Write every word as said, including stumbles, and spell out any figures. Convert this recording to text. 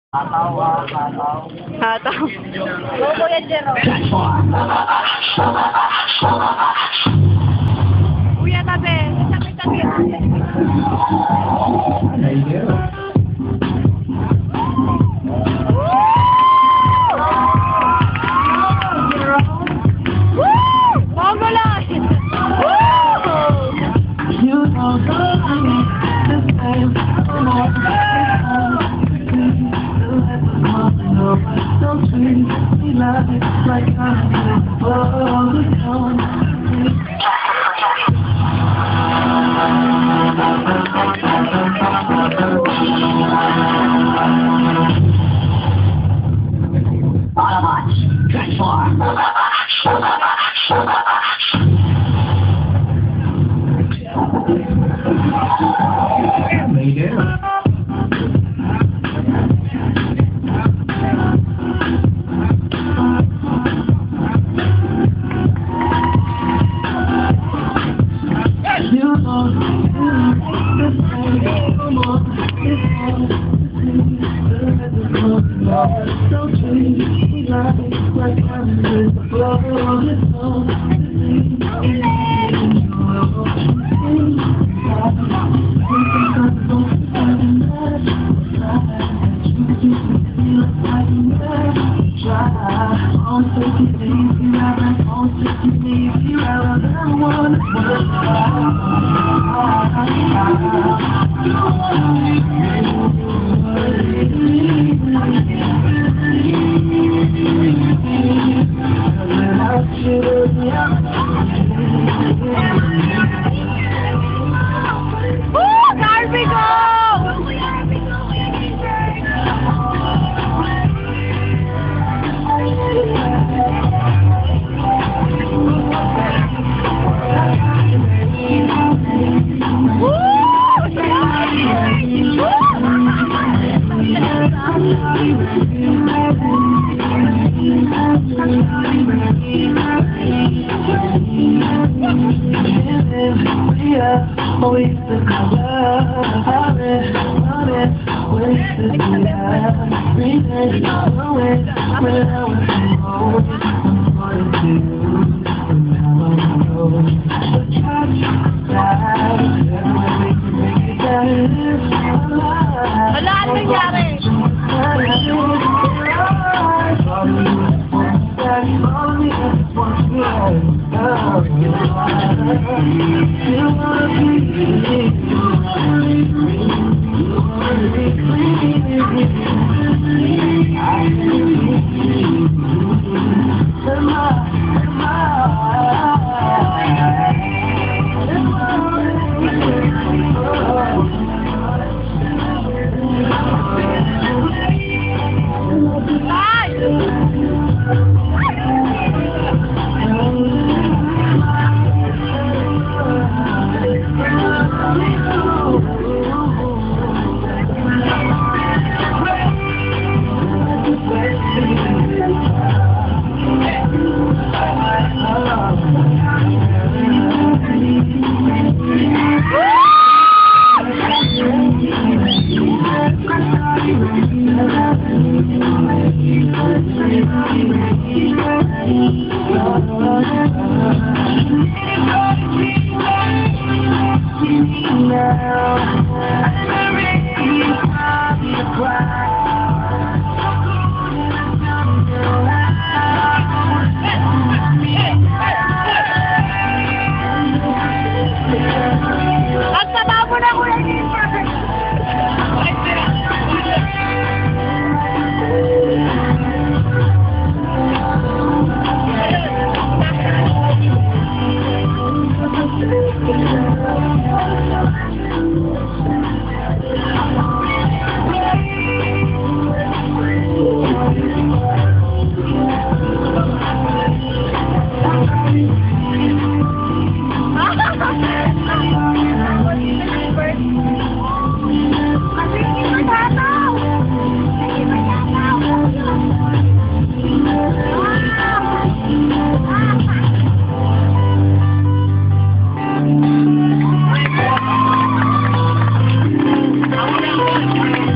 Hataw. Go, Kuya Jero. Kuya, tabi. Tabi, tabi. Don't treat me like I'm Autobots, transform. Lay down. You know, don't treat me like I'm in the flow. Always the color of it, on it, wasted the air, breathing, knowing when I was alone, I'm going to you, and now I know, the touch, that, everywhere we can make it better, it's alive. Wala, ano nangyari? Thank you.